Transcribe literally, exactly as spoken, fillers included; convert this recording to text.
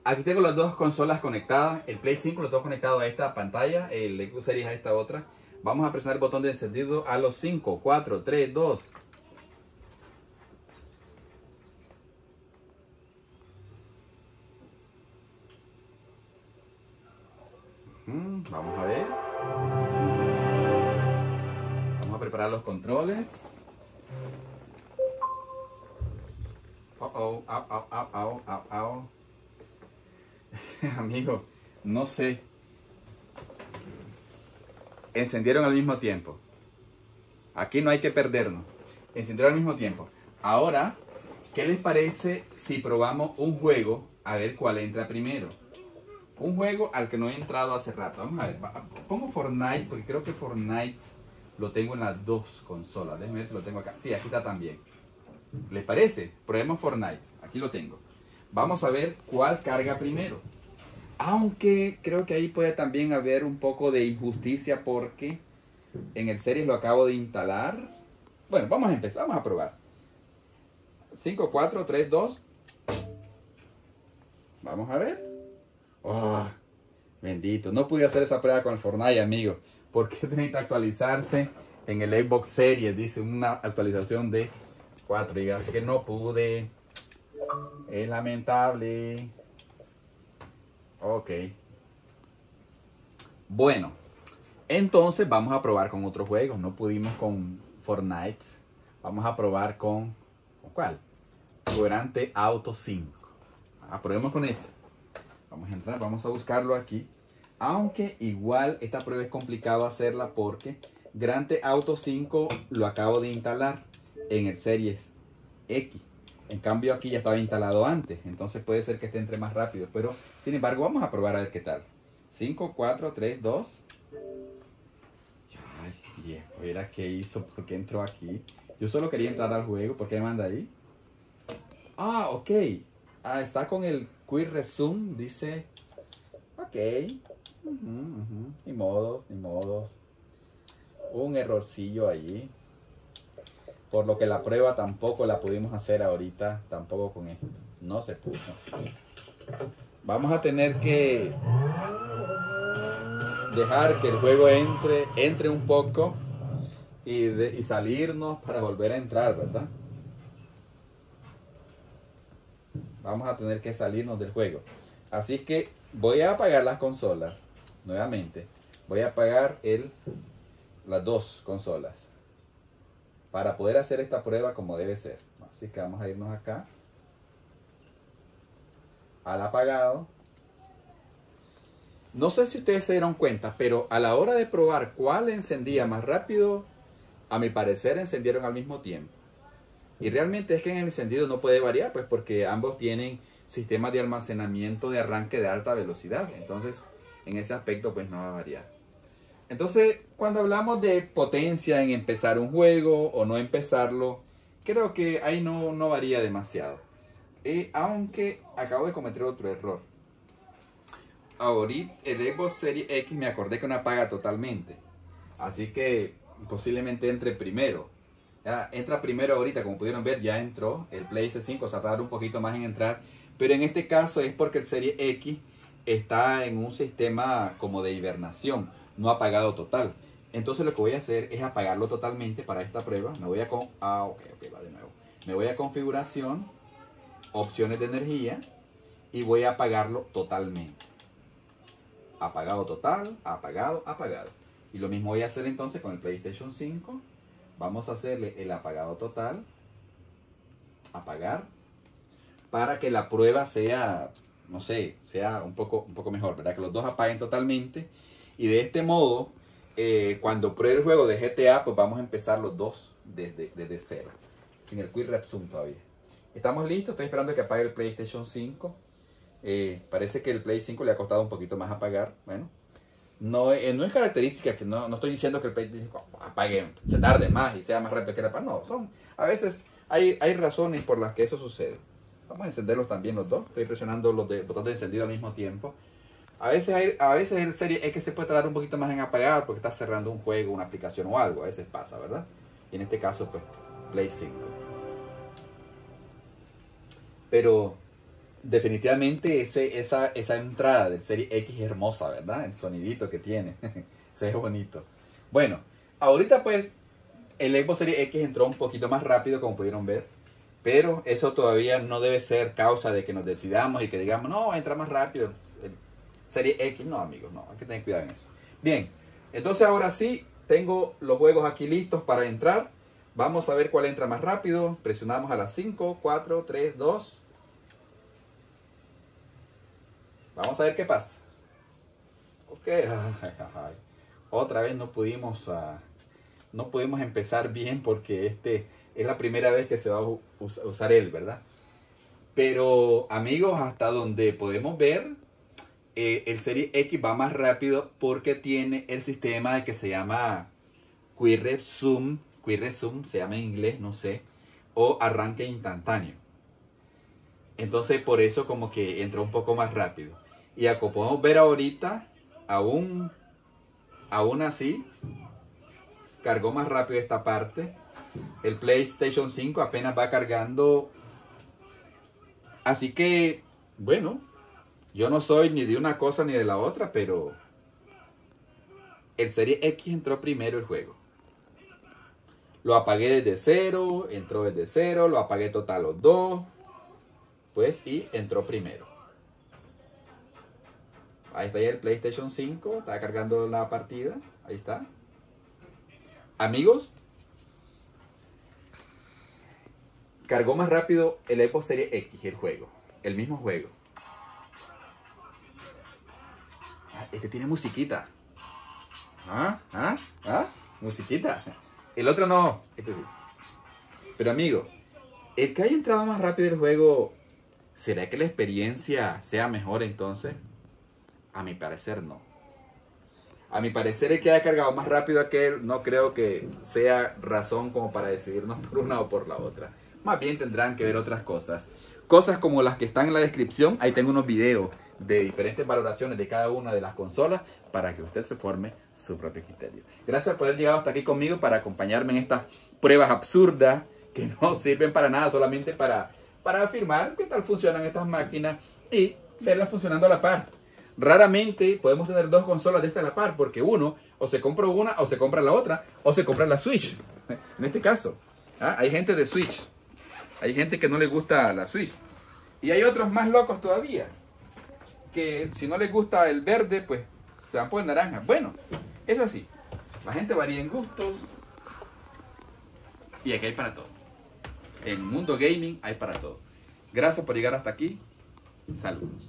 aquí tengo las dos consolas conectadas. El Play cinco lo tengo conectado a esta pantalla, el Xbox Series a esta otra. Vamos a presionar el botón de encendido a los cinco, cuatro, tres, dos. Hmm, vamos a ver. Vamos a preparar los controles. Oh, oh, au, au, au, au, au, au. Amigo, no sé. Encendieron al mismo tiempo. Aquí no hay que perdernos. Encendieron al mismo tiempo. Ahora, ¿qué les parece si probamos un juego? A ver cuál entra primero. Un juego al que no he entrado hace rato. Vamos a ver. Pongo Fortnite porque creo que Fortnite lo tengo en las dos consolas. Déjenme ver si lo tengo acá. Sí, aquí está también. ¿Les parece? Probemos Fortnite. Aquí lo tengo. Vamos a ver cuál carga primero. Aunque creo que ahí puede también haber un poco de injusticia porque en el Series lo acabo de instalar. Bueno, vamos a empezar, vamos a probar. cinco, cuatro, tres, dos. Vamos a ver. Oh, bendito. No pude hacer esa prueba con el Fortnite, amigo. Porque necesita actualizarse en el Xbox Series. Dice una actualización de cuatro gigas. Así que no pude. Es lamentable. Ok. Bueno, entonces vamos a probar con otros juegos. No pudimos con Fortnite. Vamos a probar con... ¿Con cuál? Grand Theft Auto cinco. Ah, probemos con ese. Vamos a entrar, vamos a buscarlo aquí. Aunque igual esta prueba es complicado hacerla porque Grand Theft Auto cinco lo acabo de instalar en el Series X. En cambio aquí ya estaba instalado antes, entonces puede ser que este entre más rápido. Pero sin embargo vamos a probar a ver qué tal. cinco, cuatro, tres, dos. Ay, viejo, mira qué hizo, por qué entró aquí. Yo solo quería entrar al juego, ¿por qué me manda ahí? Ah, ok. Ah, está con el Quick Resume, dice. Ok. Uh -huh, uh -huh. Ni modos, ni modos. Un errorcillo allí. Por lo que la prueba tampoco la pudimos hacer ahorita, tampoco con esto. No se puso. Vamos a tener que dejar que el juego entre, entre un poco y, de, y salirnos para volver a entrar, ¿verdad? Vamos a tener que salirnos del juego. Así que voy a apagar las consolas nuevamente. Voy a apagar el, las dos consolas para poder hacer esta prueba como debe ser. Así que vamos a irnos acá al apagado. No sé si ustedes se dieron cuenta, pero a la hora de probar cuál encendía más rápido, a mi parecer encendieron al mismo tiempo. Y realmente es que en el encendido no puede variar, pues porque ambos tienen sistemas de almacenamiento de arranque de alta velocidad. Entonces, en ese aspecto pues no va a variar. Entonces, cuando hablamos de potencia en empezar un juego o no empezarlo, creo que ahí no, no varía demasiado. Eh, aunque acabo de cometer otro error. Ahorita el Xbox Series X me acordé que no apaga totalmente. Así que posiblemente entre primero. Ya, entra primero ahorita, como pudieron ver, ya entró el PlayStation cinco, o sea, tarda un poquito más en entrar. Pero en este caso es porque el Series X está en un sistema como de hibernación, no apagado total. Entonces lo que voy a hacer es apagarlo totalmente para esta prueba. Me voy a con ah, ok, ok, va de nuevo. Me voy a configuración, opciones de energía y voy a apagarlo totalmente. Apagado total, apagado, apagado. Y lo mismo voy a hacer entonces con el PlayStation cinco. Vamos a hacerle el apagado total, apagar, para que la prueba sea, no sé, sea un poco, un poco mejor, ¿verdad? Que los dos apaguen totalmente. Y de este modo, eh, cuando pruebe el juego de G T A, pues vamos a empezar los dos desde, desde cero, sin el Quick Resume todavía. Estamos listos, estoy esperando que apague el PlayStation cinco. Eh, parece que el Play cinco le ha costado un poquito más apagar. Bueno, no, eh, no es característica, que no, no estoy diciendo que el Play cinco apague, se tarde más y sea más rápido que la paz. No, son, a veces hay, hay razones por las que eso sucede. Vamos a encenderlos también los dos. Estoy presionando los de, botones de encendido al mismo tiempo. A veces, hay, a veces el serie es que se puede tardar un poquito más en apagar porque está cerrando un juego, una aplicación o algo. A veces pasa, ¿verdad? Y en este caso, pues, Play cinco. Pero definitivamente ese, esa, esa entrada del Serie X es hermosa, ¿verdad? El sonidito que tiene. Se ve bonito. Bueno, ahorita pues el Xbox Series X entró un poquito más rápido, como pudieron ver. Pero eso todavía no debe ser causa de que nos decidamos y que digamos, no, entra más rápido. El Serie X, no, amigos, no, hay que tener cuidado en eso. Bien, entonces ahora sí, tengo los juegos aquí listos para entrar. Vamos a ver cuál entra más rápido. Presionamos a las cinco, cuatro, tres, dos. Vamos a ver qué pasa. Ok, ay, ay, ay. Otra vez no pudimos, uh, no pudimos empezar bien porque este es la primera vez que se va a us usar él, ¿verdad? Pero amigos, hasta donde podemos ver, eh, el Serie X va más rápido porque tiene el sistema que se llama Quick Resume. Quick Resume se llama en inglés, no sé, o arranque instantáneo. Entonces por eso como que entró un poco más rápido. Y como podemos ver ahorita, aún, aún así, cargó más rápido esta parte. El PlayStation cinco apenas va cargando. Así que, bueno, yo no soy ni de una cosa ni de la otra, pero el Serie X entró primero el juego. Lo apagué desde cero, entró desde cero, lo apagué total los dos, pues, y entró primero. Ahí está ya el PlayStation cinco, está cargando la partida, ahí está. Amigos, cargó más rápido el Xbox Series X, el juego, el mismo juego. Este tiene musiquita. ¿Ah? ¿Ah? ¿Ah? Musiquita. El otro no. Este sí. Pero amigo, el que haya entrado más rápido el juego, ¿será que la experiencia sea mejor entonces? A mi parecer no. A mi parecer el que haya cargado más rápido aquel no creo que sea razón como para decidirnos por una o por la otra. Más bien tendrán que ver otras cosas. Cosas como las que están en la descripción. Ahí tengo unos videos de diferentes valoraciones de cada una de las consolas para que usted se forme su propio criterio. Gracias por haber llegado hasta aquí conmigo para acompañarme en estas pruebas absurdas que no sirven para nada, solamente para, para afirmar qué tal funcionan estas máquinas y verlas funcionando a la par. Raramente podemos tener dos consolas de esta a la par porque uno o se compra una o se compra la otra o se compra la Switch. En este caso, ¿ah? Hay gente de Switch. Hay gente que no le gusta la Switch. Y hay otros más locos todavía. Que si no les gusta el verde, pues se van por el naranja. Bueno, es así. La gente varía en gustos. Y aquí hay para todo. En el mundo gaming hay para todo. Gracias por llegar hasta aquí. Saludos.